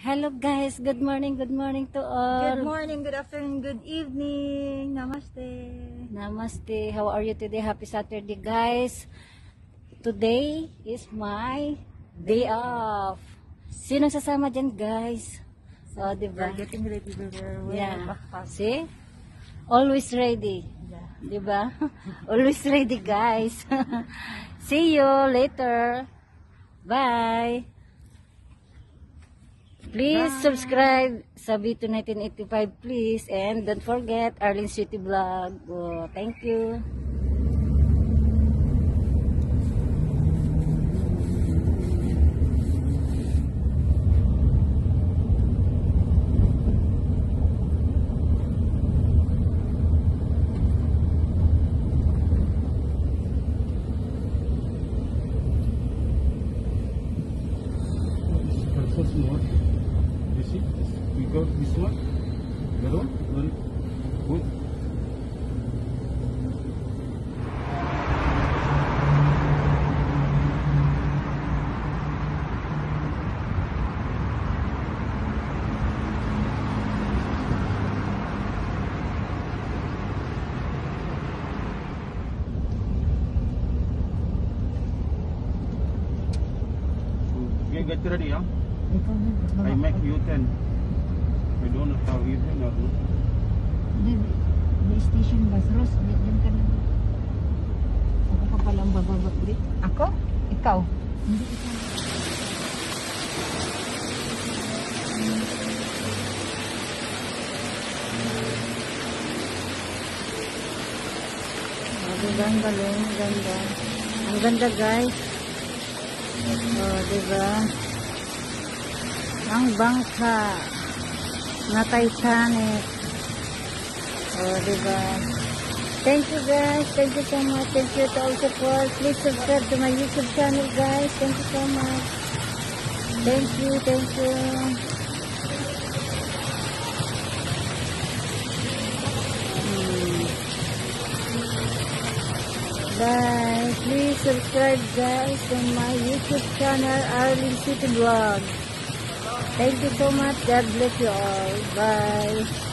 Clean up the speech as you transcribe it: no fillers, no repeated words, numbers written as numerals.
Hello guys, good morning to all. Good morning, good afternoon, good evening. Namaste. Namaste. How are you today? Happy Saturday guys. Today is my day off. Sino sasama dyan guys? Oh, diba? We're getting ready to wear Yeah. backpack. See? Always ready. Yeah. Diba? Always ready guys. See you later. Bye. Please subscribe sa B2 1985 please, and don't forget Arlene City Vlog. Oh, thank you. So small. You see, we got this one. The one, very good. So, get ready, huh? I make U10. I don't know how U10 or no. May station bus, Ros. Diyan ka na. Ako pa palang bababa, Brit. Ako? Ikaw? Hindi ikaw. Oh, diba ang galing? Ganda. Ang ganda guys. Oh, diba? Ang bangka na Titanic. Oh, diba? Thank you guys. Thank you so much. Thank you to all support. Please subscribe to my YouTube channel guys. Thank you so much. Thank you. Thank you. Bye. Please subscribe guys to my YouTube channel Arlene City Vlog. Thank you so much. God bless you all. Bye.